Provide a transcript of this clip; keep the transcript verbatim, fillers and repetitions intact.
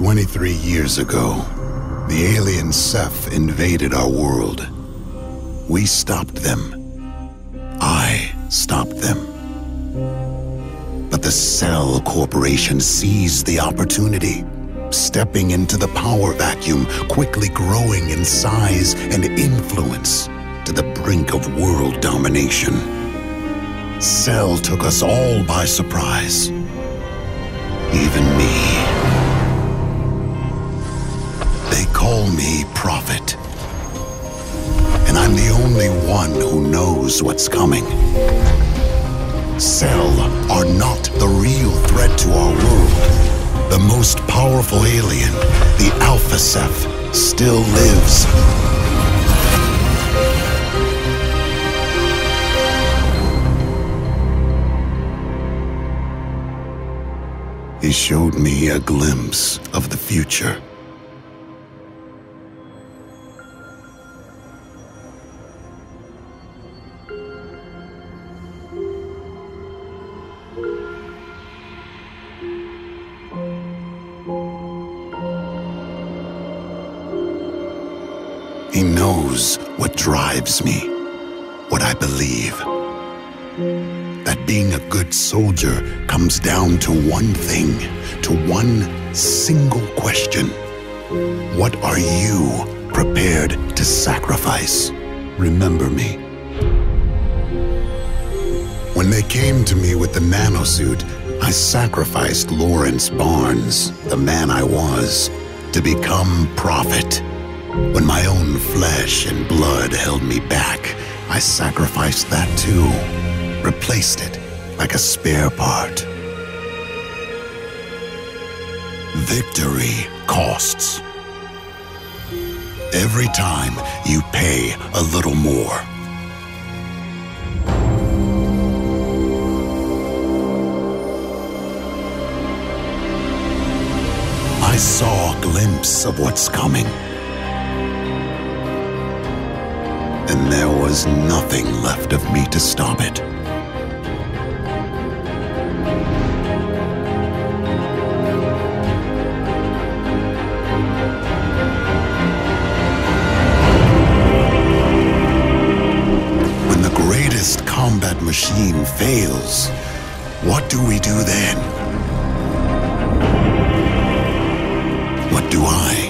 twenty-three years ago, the alien Ceph invaded our world. We stopped them. I stopped them. But the Cell Corporation seized the opportunity, stepping into the power vacuum, quickly growing in size and influence to the brink of world domination. Cell took us all by surprise. Even me. They call me Prophet. And I'm the only one who knows what's coming. Cell are not the real threat to our world. The most powerful alien, the Alpha Ceph, still lives. He showed me a glimpse of the future. He knows what drives me, what I believe. That being a good soldier comes down to one thing, to one single question. What are you prepared to sacrifice? Remember me. When they came to me with the nanosuit, I sacrificed Lawrence Barnes, the man I was, to become Prophet. When my own flesh and blood held me back, I sacrificed that too. Replaced it like a spare part. Victory costs. Every time you pay a little more. I saw a glimpse of what's coming. And there was nothing left of me to stop it. When the greatest combat machine fails, what do we do then? What do I